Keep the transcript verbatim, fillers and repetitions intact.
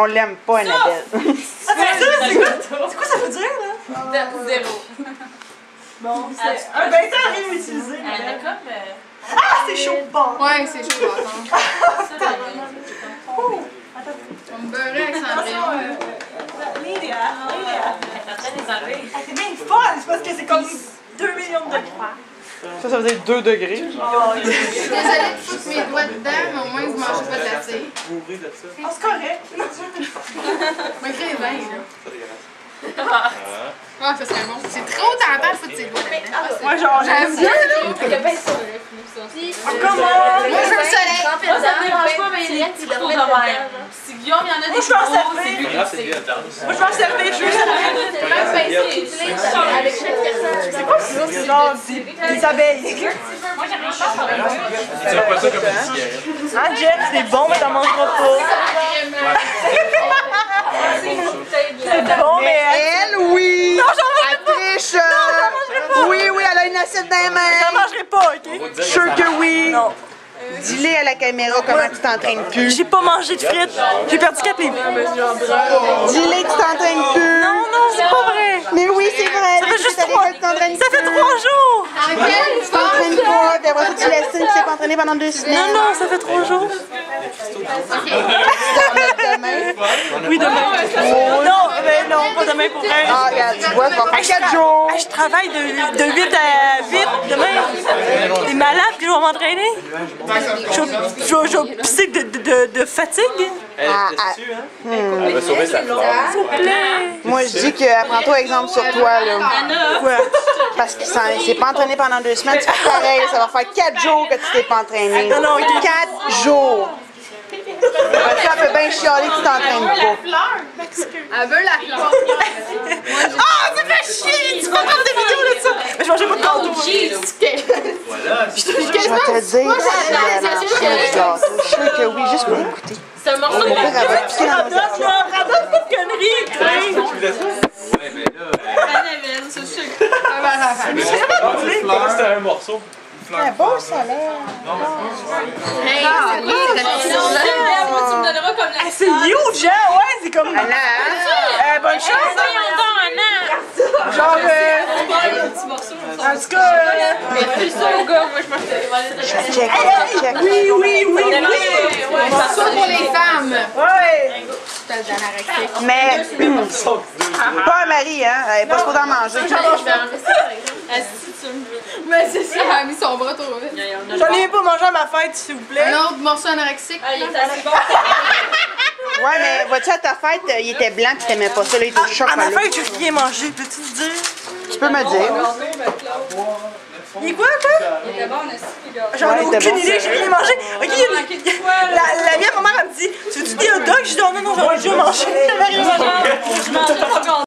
On l'aime pas, Annabelle. Ah, c'est ça, c'est quoi? C'est quoi ça veut dire, là? Zéro. Bon, c'est un vêtement à réutiliser. Elle a comme... Ah, c'est chaud! Bon. Ouais, c'est chaud, attends. Ça, On me beurrait avec Sandrine. Lydia, Lydia. elle fait des enlever. C'est bien fun, c'est parce que c'est comme deux millions de degrés. Ça, ça veut dire deux degrés. Oh, Je suis désolée de foutre mes doigts dedans, mais au moins, vous mangez pas de la cire. oh, c'est correct. Je m'écris vingt, là. Ah, ça serait bon. C'est trop tentant de foutre ses doigts dedans. Moi, genre, j'aime bien, là. Il y a bien ça. Comment? Moi, je veux le soleil. Moi, ça me dérange pas, mais il y a des petits couteaux de même. Si Guillaume, il y en a des Moi, je vais en gros, servir. c'est plus Moi, je vais en servir, je veux servir. avec chaque personne. C'est quoi ça? C'est genre des, des abeilles. Moi, j'aime pas ça. Tu vois pas ça comme une cigarette. Hein, Jeff, c'est bon, mais t'en mangeras pas. C'est bon, mais... Elle, oui! Non, j'en mangerai Elle triche! Oui, oui, elle a une assiette dans les mains! J'en mangerai pas, OK? Sûr que oui! Non. Dis-le à la caméra comment tu t'entraînes plus. J'ai pas mangé de frites. J'ai perdu quatre livres. Dis-le que tu t'entraînes plus. Non, non, c'est pas vrai. Mais oui, c'est vrai. Ça fait juste à trois... l'école, tu t'entraînes Ça fait plus. trois jours. En quel Tu t'entraînes pas, puis après ça, tu laisses ça, tu t'es pas entraîné pendant deux semaines. Non, non, ça fait trois jours. Tu t'en mets demain. Oui, demain. Non, mais non, pas demain pour elle. Ah, regarde, tu vois, ça va faire quatre jours. Ah, je travaille de, de huit à huit demain. T'es malade que je vais m'entraîner? Je vais- je vais- je vais pisser de, de, de, de fatigue. Ah, ah. Elle va sauver sa fleur. S'il vous plaît. Moi, je dis que prends-toi exemple sur toi, là. Quoi? Parce qu'il s'est pas entraîné pendant deux semaines, tu fais pareil, ça va faire quatre jours que tu t'es pas entraîné. Non, non, ok. Quatre jours. Après ça, elle peut bien chialer que tu t'entraînes pas. Elle veut la fleur. Ah, ça fait chier! Tu vas prendre des vidéos de ça? Mais je mangeais pas de gâteau. Voilà. Je vais te dire, Moi, si elle a mangé un gâteau, je suis sûre que oui, juste pour écouter. C'est un morceau Au pire, elle va te piquer dans Radonne, le là, radonne pas de conneries, crains. Tu voulais ça? Ouais, mais là. Annabelle, c'est sûr. Ah, c'était un morceau. Un beau salaire. Hey, Moi, tu me donneras comme la... Ah, c'est huge, hein? Ouais, c'est comme... Anna, Euh, bonne chance. Voyons donc, Anna! Genre, euh, Un petit morceau. en tout cas... euh, Mais fais ça au gars, moi, je pense que... check, check, check. Oui, oui, oui, oui. Ouais, ça ça pour les femmes. Ouais. T'as de l'anorexique. Mais, pas un mari, hein? Elle est pas supposée en manger. Mais c'est ça, elle a mis son bras trop vite. J'en ai même pas mangé à ma fête, s'il vous plaît. Un autre morceau anorexique. Ah, il est assez bon. Ouais, mais vois-tu, à ta fête, il était blanc, tu t'aimais pas ça, là, il était au À ma chocolat. fête, j'ai rien mangé. Peux-tu te dire? Tu peux me dire. Il est quoi, quoi? Il était bon, on a six gars. J'en ai Ouais, c'était aucune bon, idée, j'ai rien mangé. Ok, il y a- manqué de quoi, là? la, la mienne, ma mère, elle me dit, tu veux-tu des hot dogs? Je dis, oh non, non, j'en ai déjà mangé. J'avais rien mangé. Je mangeais pas